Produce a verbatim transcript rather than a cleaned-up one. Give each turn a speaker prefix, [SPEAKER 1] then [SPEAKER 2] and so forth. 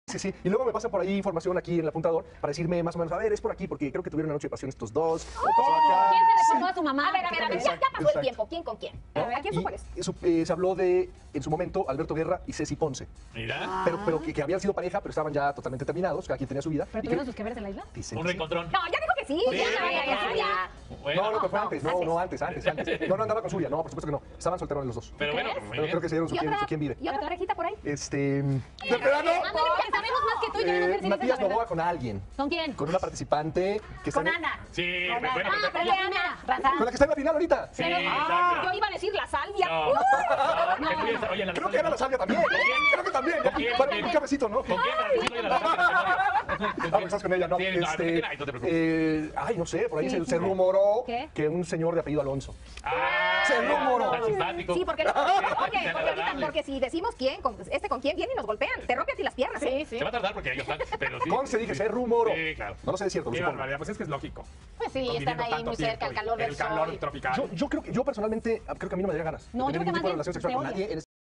[SPEAKER 1] Sí, sí, y luego me pasa por ahí información aquí en el apuntador para decirme más o menos, a ver, es por aquí, porque creo que tuvieron una noche de pasión estos dos.
[SPEAKER 2] Oh, ¿quién se le contó a tu mamá?
[SPEAKER 3] A ver, a ver, a ver, ya, ya pasó el tiempo. ¿Quién con quién? A ver, ¿a quién fue por eso?
[SPEAKER 1] Y eso, eh, se habló de, en su momento, Alberto Guerra y Ceci Ponce.
[SPEAKER 4] Mira.
[SPEAKER 1] Pero, pero que, que habían sido pareja, pero estaban ya totalmente terminados, cada quien tenía su vida.
[SPEAKER 2] ¿Pero
[SPEAKER 1] y que-
[SPEAKER 2] tuvieron sus que veres en la isla?
[SPEAKER 1] dicen
[SPEAKER 4] Un
[SPEAKER 1] que sí.
[SPEAKER 4] reencontrón.
[SPEAKER 3] No, ya dijo que sí.
[SPEAKER 4] Sí,
[SPEAKER 3] ya, ya, ya, ya,
[SPEAKER 4] sí.
[SPEAKER 3] ya.
[SPEAKER 4] Bueno,
[SPEAKER 1] No, no, pero fue antes, no,
[SPEAKER 3] antes.
[SPEAKER 1] no, antes, antes, antes. No, no andaba con Zulia, no, por supuesto que no. Estaban solteros los dos.
[SPEAKER 4] Pero bueno,
[SPEAKER 2] ¿Crees?
[SPEAKER 4] muy
[SPEAKER 1] Pero
[SPEAKER 4] bien.
[SPEAKER 1] creo que se dieron su
[SPEAKER 3] ¿Y
[SPEAKER 1] quién,
[SPEAKER 3] otra,
[SPEAKER 1] su quién vive.
[SPEAKER 3] ¿Y otra parejita por ahí?
[SPEAKER 1] Este. ¿De verano?
[SPEAKER 2] Ándale, porque sabemos más que tú y yo no
[SPEAKER 1] Eh,
[SPEAKER 2] sé si dices
[SPEAKER 1] Matías
[SPEAKER 2] la verdad.
[SPEAKER 1] Novoa con alguien.
[SPEAKER 2] ¿Con quién?
[SPEAKER 1] Con una participante que está
[SPEAKER 3] Con
[SPEAKER 1] en-
[SPEAKER 3] Ana.
[SPEAKER 4] Sí,
[SPEAKER 3] Con
[SPEAKER 4] pues bueno,
[SPEAKER 3] Ana.
[SPEAKER 4] pero-
[SPEAKER 3] Con la primera. Raza.
[SPEAKER 1] con la que está en la final ahorita.
[SPEAKER 4] Sí,
[SPEAKER 3] Pero-
[SPEAKER 4] exacto.
[SPEAKER 3] Ah, yo iba a decir la salvia.
[SPEAKER 4] No.
[SPEAKER 3] Uh.
[SPEAKER 4] No, ¿qué piensas? Oye, la
[SPEAKER 1] Creo que era la salvia también. Creo que también.
[SPEAKER 4] ¿Con quién?
[SPEAKER 1] Bueno,
[SPEAKER 4] ¿Con
[SPEAKER 1] un
[SPEAKER 4] quién?
[SPEAKER 1] cabecito, ¿no?
[SPEAKER 4] ¿Con quién? Para decirlo de la salvia.
[SPEAKER 1] Ah, porque estás con ella, no.
[SPEAKER 4] Sí, no,
[SPEAKER 1] Este,
[SPEAKER 4] ay, no te preocupes.
[SPEAKER 1] eh, ay, no sé, por ahí
[SPEAKER 2] Sí,
[SPEAKER 1] se,
[SPEAKER 2] sí.
[SPEAKER 1] se rumoró
[SPEAKER 2] ¿Qué?
[SPEAKER 1] que un señor de apellido Alonso.
[SPEAKER 4] Ah,
[SPEAKER 1] Se rumoró.
[SPEAKER 4] tan simpático.
[SPEAKER 3] Sí, porque, no, oye, porque, ahorita,
[SPEAKER 4] agradable.
[SPEAKER 3] porque si decimos quién, con- este con quién viene y nos golpean, te rompe a ti las piernas. Sí, sí.
[SPEAKER 4] Se va a tardar porque ellos están, pero sí.
[SPEAKER 1] Conste, dije, se rumoró.
[SPEAKER 4] Sí, claro.
[SPEAKER 1] No lo sé de cierto, lo
[SPEAKER 5] Qué
[SPEAKER 1] supongo.
[SPEAKER 5] barbaridad, pues es que es lógico.
[SPEAKER 3] Pues sí,
[SPEAKER 5] Conviviendo
[SPEAKER 3] están ahí
[SPEAKER 5] tanto
[SPEAKER 3] muy cerca,
[SPEAKER 5] tiempo
[SPEAKER 3] el
[SPEAKER 5] y
[SPEAKER 3] calor del
[SPEAKER 5] el calor
[SPEAKER 3] sol.
[SPEAKER 5] tropical.
[SPEAKER 1] Yo, yo creo que, yo personalmente, creo que a mí no me daría ganas.
[SPEAKER 2] No,
[SPEAKER 1] de
[SPEAKER 2] yo
[SPEAKER 1] tener
[SPEAKER 2] creo que
[SPEAKER 1] ningún tipo de
[SPEAKER 2] más
[SPEAKER 1] relación
[SPEAKER 2] bien
[SPEAKER 1] sexual con
[SPEAKER 2] te
[SPEAKER 1] nadie en